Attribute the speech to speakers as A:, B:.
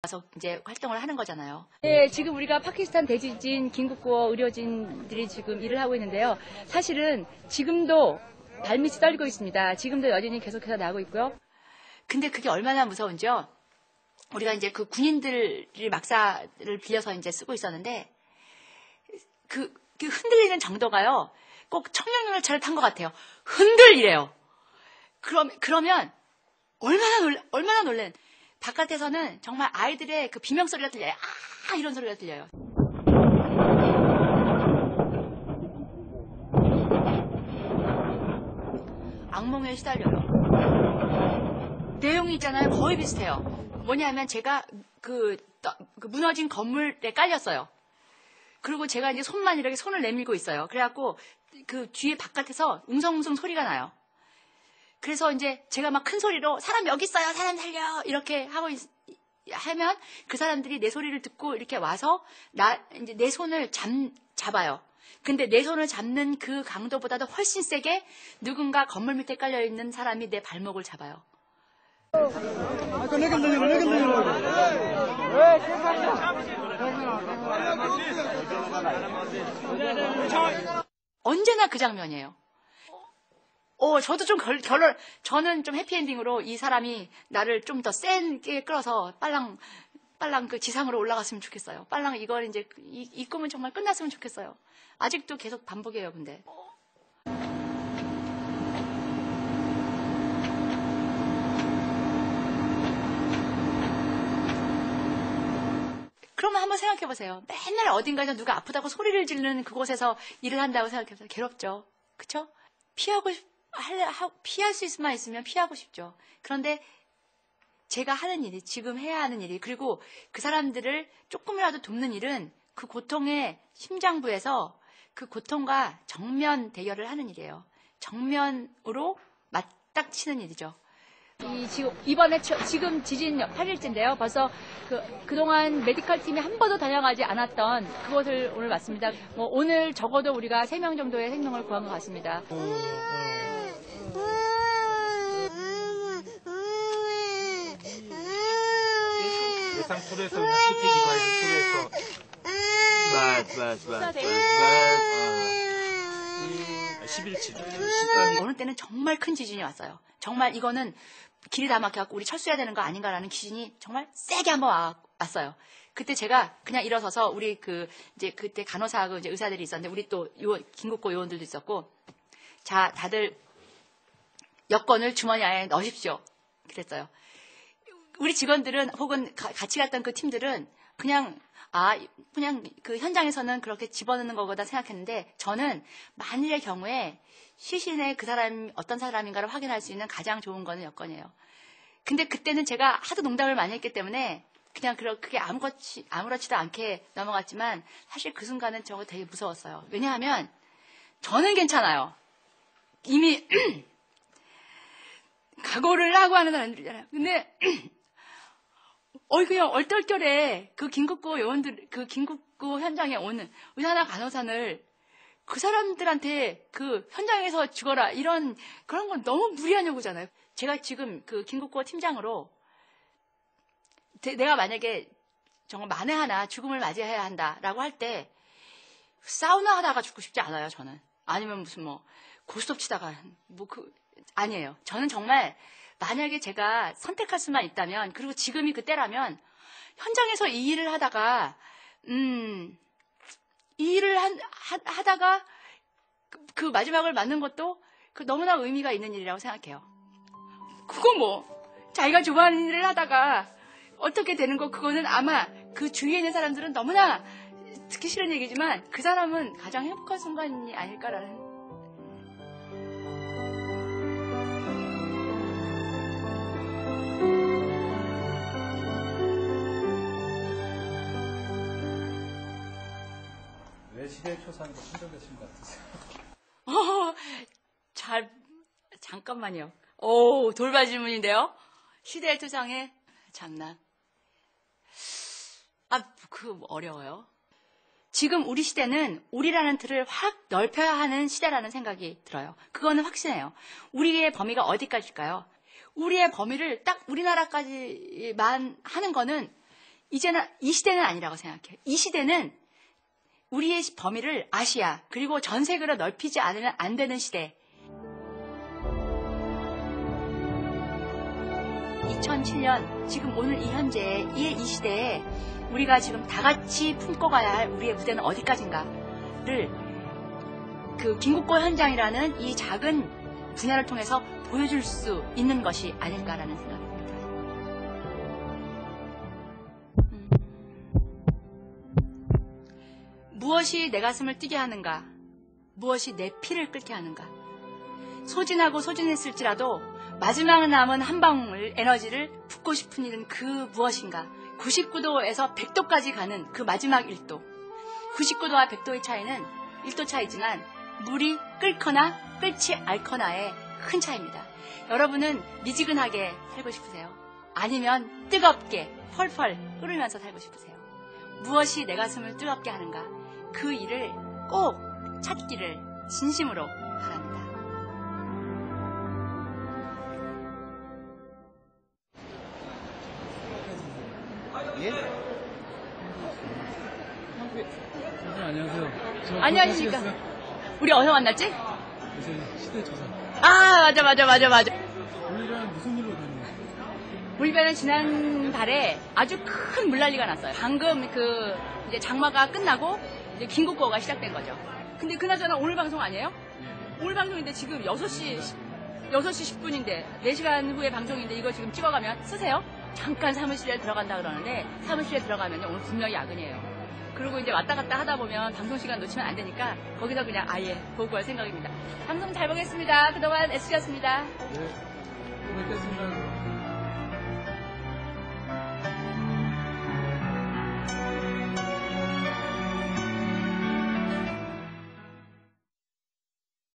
A: 와서 이제 활동을 하는 거잖아요.
B: 네, 지금 우리가 파키스탄 대지진 긴급구호 의료진들이 지금 일을 하고 있는데요. 사실은 지금도 발밑이 떨리고 있습니다. 지금도 여진이 계속해서 나고 있고요.
A: 근데 그게 얼마나 무서운지요. 우리가 이제 그 군인들이 막사를 빌려서 이제 쓰고 있었는데 그 흔들리는 정도가요. 꼭 청량열차를 탄 것 같아요. 흔들리래요. 그러면 얼마나 놀란. 바깥에서는 정말 아이들의 그 비명소리가 들려요. 아, 이런 소리가 들려요. 악몽에 시달려요. 내용이 있잖아요. 거의 비슷해요. 뭐냐면 제가 그 무너진 건물에 깔렸어요. 그리고 제가 이제 손만 이렇게 손을 내밀고 있어요. 그래갖고 그 뒤에 바깥에서 웅성웅성 소리가 나요. 그래서 이제 제가 막 큰 소리로 사람 여기 있어요. 사람 살려. 이렇게 하면 그 사람들이 내 소리를 듣고 이렇게 와서 이제 내 손을 잡아요. 근데 내 손을 잡는 그 강도보다도 훨씬 세게 누군가 건물 밑에 깔려 있는 사람이 내 발목을 잡아요. 언제나 그 장면이에요. 저도 좀 저는 좀 해피엔딩으로 이 사람이 나를 좀 더 세게 끌어서 빨랑 그 지상으로 올라갔으면 좋겠어요. 빨랑 이걸 이제 이 꿈은 정말 끝났으면 좋겠어요. 아직도 계속 반복해요, 근데. 그러면 한번 생각해 보세요. 맨날 어딘가에서 누가 아프다고 소리를 지르는 그곳에서 일을 한다고 생각해 보세요. 괴롭죠. 그쵸? 피할 수 있으면 피하고 싶죠. 그런데 제가 하는 일이, 지금 해야 하는 일이, 그리고 그 사람들을 조금이라도 돕는 일은 그 고통의 심장부에서 그 고통과 정면 대결을 하는 일이에요. 정면으로 맞닥치는 일이죠.
B: 이번에 지금 지진 8일째인데요. 벌써 그동안 메디컬 팀이 한 번도 다녀가지 않았던 그곳을 오늘 왔습니다. 오늘 적어도 우리가 3명 정도의 생명을 구한 것 같습니다.
C: 예상 토로에서 CCTV 과외 토로에서 맞. 11치.
A: 어느 때는 정말 큰 지진이 왔어요. 정말 이거는 길이 다 막혀갖고 우리 철수해야 되는 거 아닌가라는 기진이 정말 세게 한번 왔어요. 그때 제가 그냥 일어서서 우리 이제 그때 간호사하고 이제 의사들이 있었는데 우리 또 긴급고 요원들도 있었고 자, 다들 여권을 주머니 안에 넣으십시오. 그랬어요. 우리 직원들은 혹은 같이 갔던 그 팀들은 그냥 그 현장에서는 그렇게 집어넣는 거보다 생각했는데 저는 만일의 경우에 시신에 그 사람이 어떤 사람인가를 확인할 수 있는 가장 좋은 거는 여권이에요. 근데 그때는 제가 하도 농담을 많이 했기 때문에 그냥 그게 아무렇지도 않게 넘어갔지만 사실 그 순간은 저거 되게 무서웠어요. 왜냐하면 저는 괜찮아요. 이미 각오를 하고 하는 사람들이잖아요. 근데 그냥 얼떨결에 그 긴급구 요원들, 그 긴급구 현장에 오는 의사나 간호사를 그 사람들한테 그 현장에서 죽어라 그런 건 너무 무리한 요구잖아요. 제가 지금 그 긴급구 팀장으로 내가 만약에 정말 만에 하나 죽음을 맞이해야 한다라고 할 때 사우나 하다가 죽고 싶지 않아요, 저는. 아니면 무슨 고스톱 치다가 아니에요. 저는 정말 만약에 제가 선택할 수만 있다면 그리고 지금이 그때라면 현장에서 이 일을 하다가 이 일을 하다가 그 마지막을 맞는 것도 너무나 의미가 있는 일이라고 생각해요. 그거 자기가 좋아하는 일을 하다가 어떻게 되는 거 그거는 아마 그 주위에 있는 사람들은 너무나 듣기 싫은 얘기지만 그 사람은 가장 행복한 순간이 아닐까라는.
C: 왜 시대의 초상으로 선정되신 것 같으세요?
A: 잠깐만요. 돌발 질문인데요. 시대의 초상에 장난. 어려워요. 지금 우리 시대는 우리라는 틀을 확 넓혀야 하는 시대라는 생각이 들어요. 그거는 확신해요. 우리의 범위가 어디까지일까요? 우리의 범위를 딱 우리나라까지만 하는 거는 이제는 이 시대는 아니라고 생각해요. 이 시대는 우리의 범위를 아시아 그리고 전 세계로 넓히지 않으면 안 되는 시대. 2007년 지금 오늘 이 현재 이 시대에 우리가 지금 다 같이 품고 가야 할 우리의 무대는 어디까지인가를 그 김국고 현장이라는 이 작은 분야를 통해서 보여줄 수 있는 것이 아닐까라는 생각입니다. 무엇이 내 가슴을 뛰게 하는가? 무엇이 내 피를 끓게 하는가? 소진하고 소진했을지라도 마지막 남은 한 방울 에너지를 붓고 싶은 일은 그 무엇인가? 99도에서 100도까지 가는 그 마지막 1도. 99도와 100도의 차이는 1도 차이지만 물이 끓거나 끓지 않거나의 큰 차이입니다. 여러분은 미지근하게 살고 싶으세요? 아니면 뜨겁게 펄펄 끓으면서 살고 싶으세요? 무엇이 내 가슴을 뜨겁게 하는가? 그 일을 꼭 찾기를 진심으로 바랍니다.
C: 예? 선생님 안녕하세요.
A: 안녕하십니까? 우리 어디서 만났지?
C: 요새 시대조사.
A: 아, 맞아.
C: 오늘은 무슨 일로 다니는
A: 우리 배는 지난달에 아주 큰 물난리가 났어요. 방금 그 이제 장마가 끝나고 이제 김국고가 시작된 거죠. 근데 그나저나 오늘 방송 아니에요? 오늘 방송인데 지금 6시 10분인데 4시간 후에 방송인데 이거 지금 찍어가면 쓰세요? 잠깐 사무실에 들어간다 그러는데 사무실에 들어가면 오늘 분명히 야근이에요. 그리고 이제 왔다 갔다 하다 보면 방송 시간 놓치면 안 되니까 거기서 그냥 아예 보고 할 생각입니다. 방송 잘 보겠습니다. 그동안 애쓰셨습니다.
C: 네. 또 뵙겠습니다.